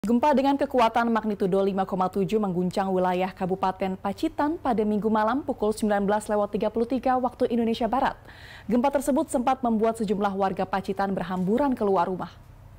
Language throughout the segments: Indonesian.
Gempa dengan kekuatan magnitudo 5,7 mengguncang wilayah Kabupaten Pacitan pada Minggu malam pukul 19.33 waktu Indonesia Barat. Gempa tersebut sempat membuat sejumlah warga Pacitan berhamburan keluar rumah.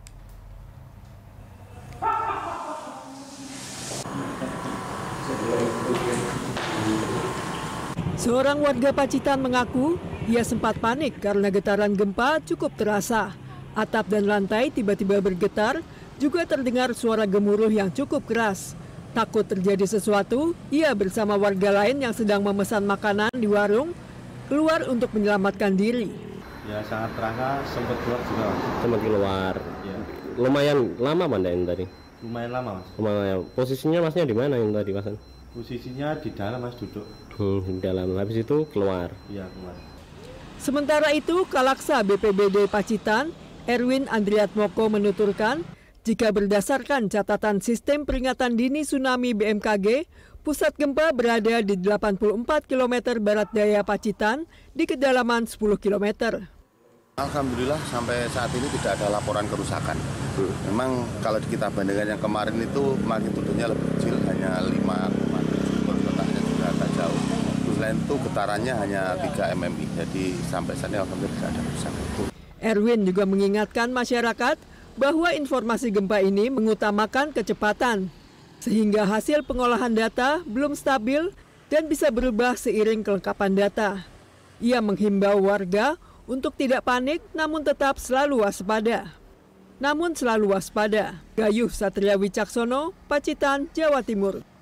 Seorang warga Pacitan mengaku ia sempat panik karena getaran gempa cukup terasa. Atap dan lantai tiba-tiba bergetar, juga terdengar suara gemuruh yang cukup keras. Takut terjadi sesuatu, ia bersama warga lain yang sedang memesan makanan di warung keluar untuk menyelamatkan diri. Ya sangat terasa, sempat keluar juga. Sempat keluar. Ya. Lumayan lama Mas yang tadi? Lumayan lama Mas. Lumayan. Posisinya Masnya di mana yang tadi Mas? Posisinya di dalam Mas, duduk. Di dalam. Habis itu keluar. Iya keluar. Sementara itu, Kalaksa BPBD Pacitan, Erwin Andriatmoko menuturkan, jika berdasarkan catatan Sistem Peringatan Dini Tsunami BMKG, pusat gempa berada di 84 km barat daya Pacitan di kedalaman 10 km. Alhamdulillah sampai saat ini tidak ada laporan kerusakan. Memang kalau kita bandingkan yang kemarin itu magnitudonya lebih kecil, hanya 5,7, letaknya juga agak jauh. Selain itu getarannya hanya 3 mmi, jadi sampai saat ini alhamdulillah tidak ada kerusakan. Erwin juga mengingatkan masyarakat bahwa informasi gempa ini mengutamakan kecepatan, sehingga hasil pengolahan data belum stabil dan bisa berubah seiring kelengkapan data. Ia menghimbau warga untuk tidak panik namun tetap selalu waspada. Gayuh Satria Wicaksono, Pacitan, Jawa Timur.